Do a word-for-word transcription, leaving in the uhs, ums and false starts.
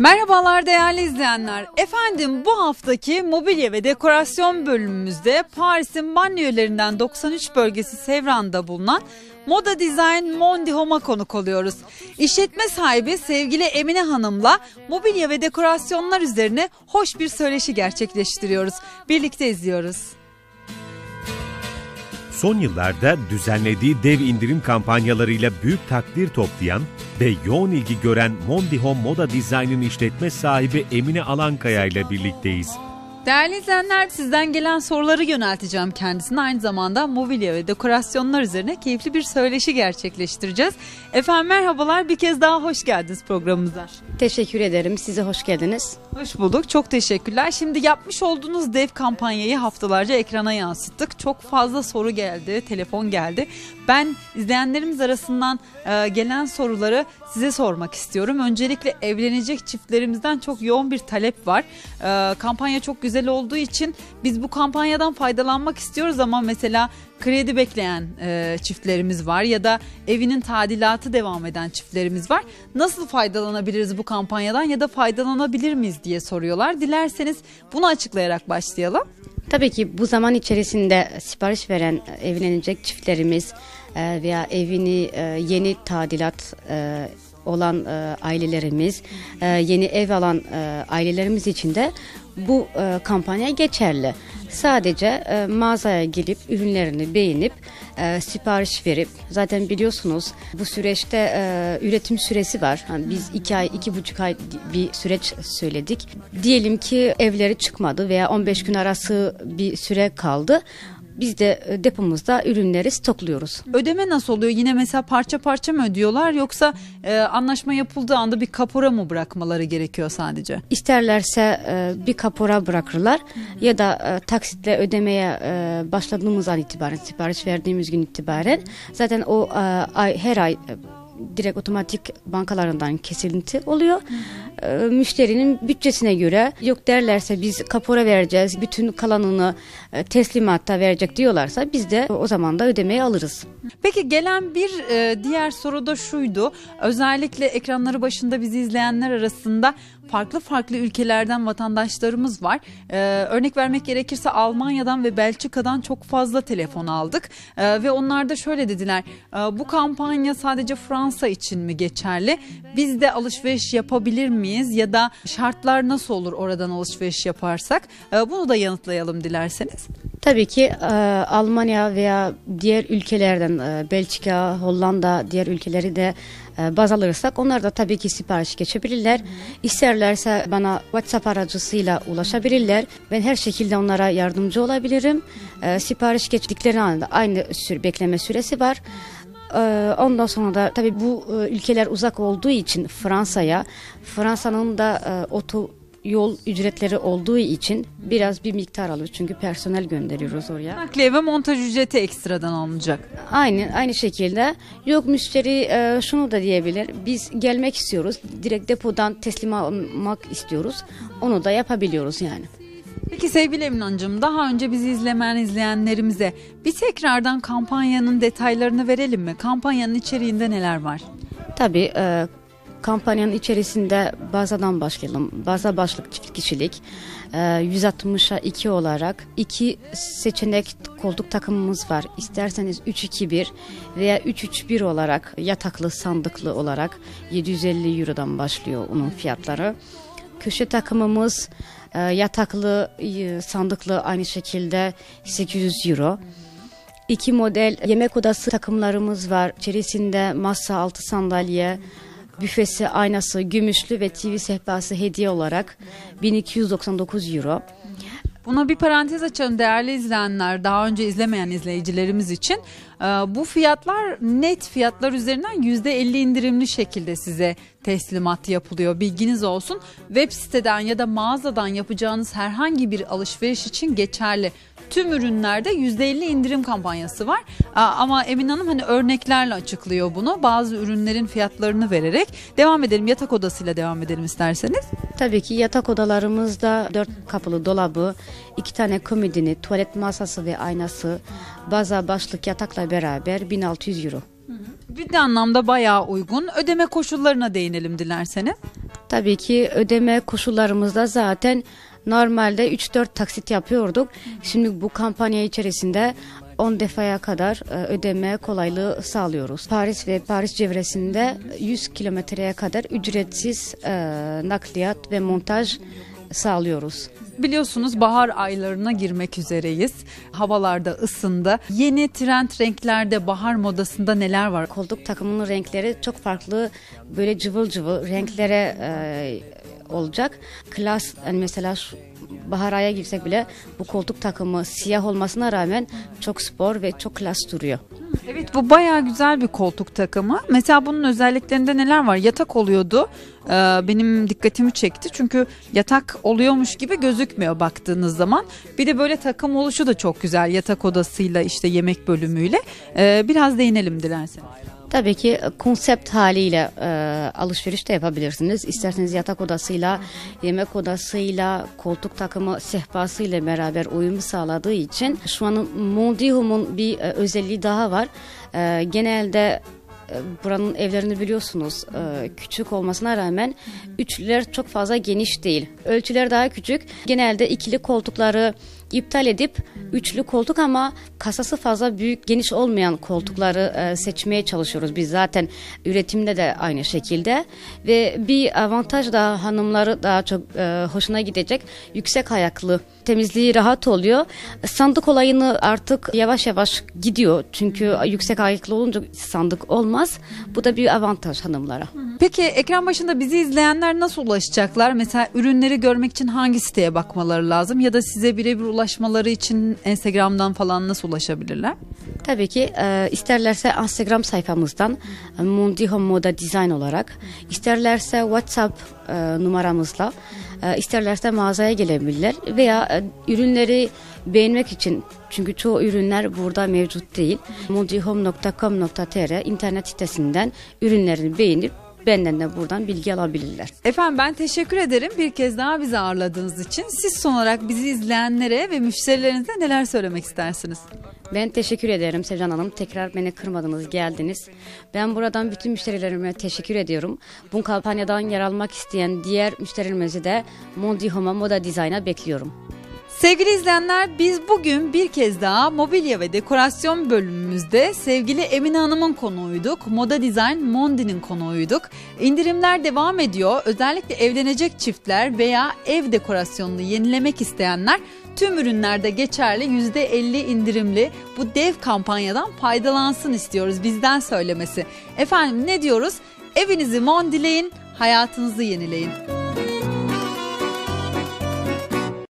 Merhabalar değerli izleyenler. Efendim bu haftaki mobilya ve dekorasyon bölümümüzde Paris'in banliyölerinden doksan üç bölgesi Sevran'da bulunan Moda Design Mondi Home'a konuk oluyoruz. İşletme sahibi sevgili Emine Hanım'la mobilya ve dekorasyonlar üzerine hoş bir söyleşi gerçekleştiriyoruz. Birlikte izliyoruz. Son yıllarda düzenlediği dev indirim kampanyalarıyla büyük takdir toplayan ve yoğun ilgi gören Mondi Home Moda Design'ın işletme sahibi Emine Alankaya ile birlikteyiz. Değerli izleyenler, sizden gelen soruları yönelteceğim kendisine. Aynı zamanda mobilya ve dekorasyonlar üzerine keyifli bir söyleşi gerçekleştireceğiz. Efendim merhabalar, bir kez daha hoş geldiniz programımıza. Teşekkür ederim, size hoş geldiniz. Hoş bulduk, çok teşekkürler. Şimdi yapmış olduğunuz dev kampanyayı haftalarca ekrana yansıttık. Çok fazla soru geldi, telefon geldi. Ben izleyenlerimiz arasından e, gelen soruları size sormak istiyorum. Öncelikle evlenecek çiftlerimizden çok yoğun bir talep var. E, kampanya çok güzel olduğu için biz bu kampanyadan faydalanmak istiyoruz ama mesela kredi bekleyen e, çiftlerimiz var ya da evinin tadilatı devam eden çiftlerimiz var. Nasıl faydalanabiliriz bu kampanyadan ya da faydalanabilir miyiz diye soruyorlar. Dilerseniz bunu açıklayarak başlayalım. Tabii ki bu zaman içerisinde sipariş veren evlenecek çiftlerimiz veya evini yeni tadilat olan ailelerimiz, yeni ev alan ailelerimiz için de bu kampanya geçerli. Sadece mağazaya gelip ürünlerini beğenip sipariş verip, zaten biliyorsunuz bu süreçte üretim süresi var. Biz iki ay, iki buçuk ay bir süreç söyledik. Diyelim ki evleri çıkmadı veya on beş gün arası bir süre kaldı. Biz de depomuzda ürünleri stokluyoruz. Ödeme nasıl oluyor? Yine mesela parça parça mı ödüyorlar yoksa e, anlaşma yapıldığı anda bir kapora mı bırakmaları gerekiyor sadece? İsterlerse e, bir kapora bırakırlar, hı hı, ya da e, taksitle ödemeye e, başladığımız an itibaren, sipariş verdiğimiz gün itibaren zaten o e, ay, her ay e, direkt otomatik bankalarından kesinti oluyor. Hı hı. Müşterinin bütçesine göre, yok derlerse biz kapora vereceğiz, bütün kalanını teslimatta verecek diyorlarsa biz de o zaman da ödemeyi alırız. Peki gelen bir e, diğer soru da şuydu. Özellikle ekranları başında bizi izleyenler arasında farklı farklı ülkelerden vatandaşlarımız var. Ee, örnek vermek gerekirse Almanya'dan ve Belçika'dan çok fazla telefon aldık. Ee, ve onlar da şöyle dediler. E, bu kampanya sadece Fransa için mi geçerli? Biz de alışveriş yapabilir miyiz? Ya da şartlar nasıl olur oradan alışveriş yaparsak? E, bunu da yanıtlayalım dilerseniz. Tabii ki e, Almanya veya diğer ülkelerden e, Belçika, Hollanda, diğer ülkeleri de e, baz alırsak onlar da tabii ki sipariş geçebilirler. Hı hı. İsterlerse bana WhatsApp aracısıyla ulaşabilirler. Ben her şekilde onlara yardımcı olabilirim. E, sipariş geçtikleri anda aynı sür, bekleme süresi var. E, ondan sonra da tabii bu e, ülkeler uzak olduğu için Fransa'ya, Fransa'nın da e, oto yol ücretleri olduğu için biraz bir miktar alıyor. Çünkü personel gönderiyoruz oraya. Nakliye ve montaj ücreti ekstradan alınacak. Aynı aynı şekilde. Yok müşteri e, şunu da diyebilir. Biz gelmek istiyoruz. Direkt depodan teslim almak istiyoruz. Onu da yapabiliyoruz yani. Peki sevgili Emine Hanımcığım, daha önce bizi izlemeyen izleyenlerimize bir tekrardan kampanyanın detaylarını verelim mi? Kampanyanın içeriğinde neler var? Tabii e, kampanyanın içerisinde bazadan başlayalım. Baza başlık çift kişilik yüz altmışa iki olarak iki seçenek koltuk takımımız var. İsterseniz üç iki bir veya üç üç bir olarak yataklı sandıklı olarak yedi yüz elli Euro'dan başlıyor onun fiyatları. Köşe takımımız yataklı sandıklı aynı şekilde sekiz yüz Euro. İki model yemek odası takımlarımız var. İçerisinde masa, altı sandalye, büfesi, aynası, gümüşlü ve T V sehpası hediye olarak bin iki yüz doksan dokuz Euro. Buna bir parantez açalım değerli izleyenler, daha önce izlemeyen izleyicilerimiz için. Bu fiyatlar net fiyatlar üzerinden yüzde elli indirimli şekilde size teslimat yapılıyor. Bilginiz olsun. Web siteden ya da mağazadan yapacağınız herhangi bir alışveriş için geçerli. Tüm ürünlerde yüzde elli indirim kampanyası var. Ama Emine Hanım hani örneklerle açıklıyor bunu. Bazı ürünlerin fiyatlarını vererek. Devam edelim. Yatak odasıyla devam edelim isterseniz. Tabii ki yatak odalarımızda dört kapılı dolabı, iki tane komodini, tuvalet masası ve aynası, baza başlık yatakla beraber bin altı yüz Euro. Bir de anlamda bayağı uygun. Ödeme koşullarına değinelim dilerseniz. Tabii ki ödeme koşullarımızda zaten normalde üç dört taksit yapıyorduk. Şimdi bu kampanya içerisinde on defaya kadar ödeme kolaylığı sağlıyoruz. Paris ve Paris çevresinde yüz kilometreye kadar ücretsiz e, nakliyat ve montaj sağlıyoruz. Biliyorsunuz bahar aylarına girmek üzereyiz. Havalarda ısındı. Yeni trend renklerde bahar modasında neler var? Koltuk takımının renkleri çok farklı, böyle cıvıl cıvıl renklere e, olacak. Klas, yani mesela şu bahar aya girsek bile bu koltuk takımı siyah olmasına rağmen çok spor ve çok klas duruyor. Evet, bu bayağı güzel bir koltuk takımı. Mesela bunun özelliklerinde neler var? Yatak oluyordu. Ee, benim dikkatimi çekti. Çünkü yatak oluyormuş gibi gözükmüyor baktığınız zaman. Bir de böyle takım oluşu da çok güzel. Yatak odasıyla işte yemek bölümüyle. Ee, biraz değinelim dilerseniz. Tabii ki konsept haliyle e, alışveriş de yapabilirsiniz. İsterseniz yatak odasıyla, yemek odasıyla, koltuk takımı sehpasıyla beraber uyum sağladığı için şu an Mondihome'un bir e, özelliği daha var. E, genelde e, buranın evlerini biliyorsunuz, e, küçük olmasına rağmen üçlüler çok fazla geniş değil. Ölçüler daha küçük. Genelde ikili koltukları iptal edip üçlü koltuk ama kasası fazla büyük, geniş olmayan koltukları e, seçmeye çalışıyoruz. Biz zaten üretimde de aynı şekilde ve bir avantaj da hanımları daha çok e, hoşuna gidecek, yüksek ayaklı, temizliği rahat oluyor. Sandık olayını artık yavaş yavaş gidiyor çünkü yüksek ayaklı olunca sandık olmaz. Bu da bir avantaj hanımlara. Peki ekran başında bizi izleyenler nasıl ulaşacaklar? Mesela ürünleri görmek için hangi siteye bakmaları lazım ya da size birebir ulaşmaları için Instagram'dan falan nasıl ulaşabilirler? Tabii ki e, isterlerse Instagram sayfamızdan e, Mondihome Moda Design olarak, isterlerse WhatsApp e, numaramızla, e, isterlerse mağazaya gelebilirler veya e, ürünleri beğenmek için, çünkü çoğu ürünler burada mevcut değil, mondihome nokta com nokta tr internet sitesinden ürünlerini beğenip benden de buradan bilgi alabilirler. Efendim ben teşekkür ederim bir kez daha bizi ağırladığınız için. Siz son olarak bizi izleyenlere ve müşterilerinize neler söylemek istersiniz? Ben teşekkür ederim Sevcan Hanım. Tekrar beni kırmadınız, geldiniz. Ben buradan bütün müşterilerime teşekkür ediyorum. Bu kampanyadan yer almak isteyen diğer müşterilerimizi de Mondihome Moda Design'a bekliyorum. Sevgili izleyenler, biz bugün bir kez daha mobilya ve dekorasyon bölümümüzde sevgili Emine Hanım'ın konuğuyduk. Moda Design Mondi'nin konuğuyduk. İndirimler devam ediyor. Özellikle evlenecek çiftler veya ev dekorasyonunu yenilemek isteyenler tüm ürünlerde geçerli yüzde elli indirimli bu dev kampanyadan faydalansın istiyoruz, bizden söylemesi. Efendim ne diyoruz? Evinizi mondileyin, hayatınızı yenileyin.